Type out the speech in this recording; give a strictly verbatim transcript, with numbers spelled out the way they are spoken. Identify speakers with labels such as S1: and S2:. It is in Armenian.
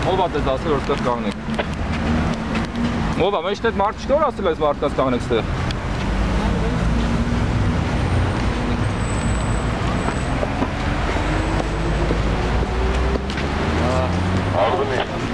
S1: Ով է դες ասել որ ստեղ կանգնեք։ Ով է, մեջ այդ մարդ չկա որ ասել այս մարդկանց կանգնեք ստեղ։
S2: Ահա,